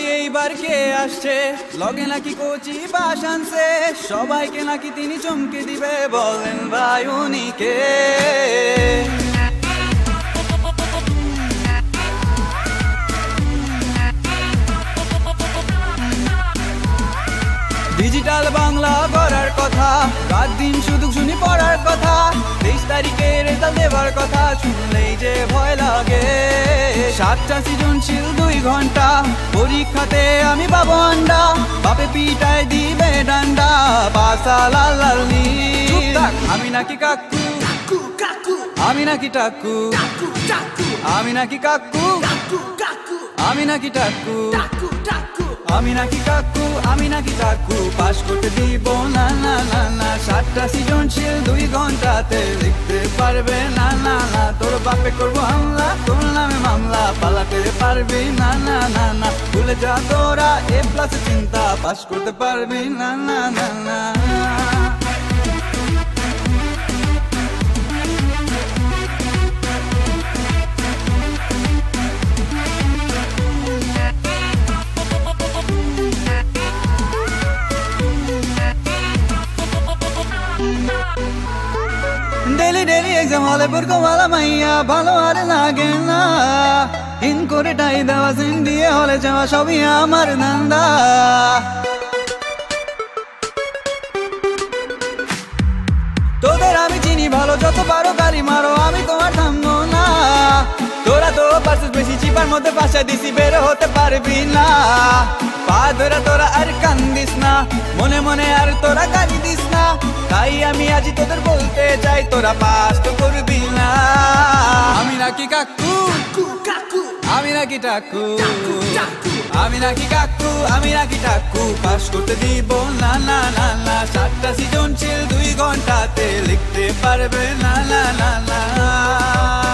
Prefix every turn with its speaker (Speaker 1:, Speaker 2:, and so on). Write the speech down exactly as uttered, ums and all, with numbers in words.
Speaker 1: এইবার কে আসছে লগে নাকি কোচি বাস আনছে সবাইকে নাকি তিনি চমকে দিবে বলেন ভাই উনি কে ডিজিটাল বাংলা করার কথা রাত দিন শুধু শুনি পড়ার কথা তেইশ তারিখে রেজাল্ট দেবার কথা শুনলেই যে ভয় লাগে সাতটা সৃজনশীল দুই ঘন্টা পরীক্ষাতে আমি পাবো আন্ডা বাপে পিটায় দিবে ডান্ডা বাসা লাল লাল নীল আমি নাকি কাকু আমি নাকি টাকু আমি নাকি কাকু আমি নাকি টাকু আমি নাকি কাকু আমি নাকি কাকু পাস করতে দিব না না না না সাতটা সৃজনশীল দুই ঘন্টাতে লিখতে পারবে না না না তোর বাপে করবো হামলা তোর নামে মামলা পালাতে পারবি না না না না ভুলে যা তোরা এ প্লাস চিন্তা পাস করতে পারবি না না না না ডেলি ডেলি এক্সাম হলে পড়কো ভালো মাইয়া ভালো আর লাগে না ইন করে টাই দেওয়া সিন দিয়ে হলে যাওয়া সবই আমার ধান্দা তোদের আমি চিনি ভালো যত পারো গালি মারো আমি তোমার থামবো না তোরা তো পারছিস বেশি চিপার মধ্যে বাসা দিছি বের হতে পারবি না পা ধরা তোরা আর কান্দিস না মনে মনে আর তোরা গালি দিস না তাই আমি আজ তোদের বলতে চাই তোরা পাস তো করবি না আমি নাকি কাকু আমি নাকি টাকু আমি নাকি কাকু আমি নাকি টাকু পাস করতে দিব না না না না সাতটা সৃজনশীল দুই ঘন্টাতে লিখতে পারবে না না না না